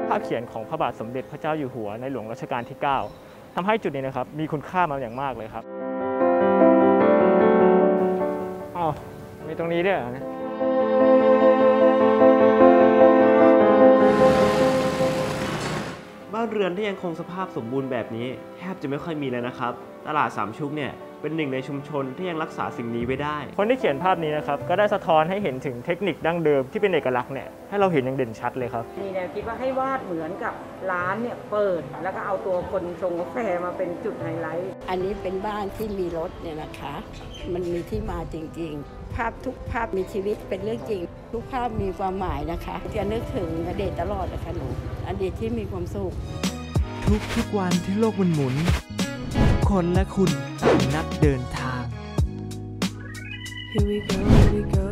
ภาพเขียนของพระบาทสมเด็จพระเจ้าอยู่หัวในหลวงรัชกาลที่ 9ทำให้จุดนี้นะครับมีคุณค่ามาอย่างมากเลยครับอ๋อมีตรงนี้ด้วยนะบ้านเรือนที่ยังคงสภาพสมบูรณ์แบบนี้แทบจะไม่ค่อยมีแล้วนะครับตลาดสามชุกเนี่ยเป็นหนึ่งในชุมชนที่ยังรักษาสิ่งนี้ไว้ได้คนที่เขียนภาพนี้นะครับก็ได้สะท้อนให้เห็นถึงเทคนิคดั้งเดิมที่เป็นเอกลักษณ์เนี่ยให้เราเห็นอย่างเด่นชัดเลยครับมีแนวคิดว่าให้วาดเหมือนกับร้านเนี่ยเปิดแล้วก็เอาตัวคนชงกาแฟมาเป็นจุดไฮไลท์อันนี้เป็นบ้านที่มีรถเนี่ยนะคะมันมีที่มาจริงๆภาพทุกภาพมีชีวิตเป็นเรื่องจริงทุกภาพมีความหมายนะคะจะนึกถึงอดีตตลอดนะคะหนูอดีตที่มีความสุขทุกวันที่โลกมันหมุนคนและคุณต่างนักเดินทาง Here we go, here we go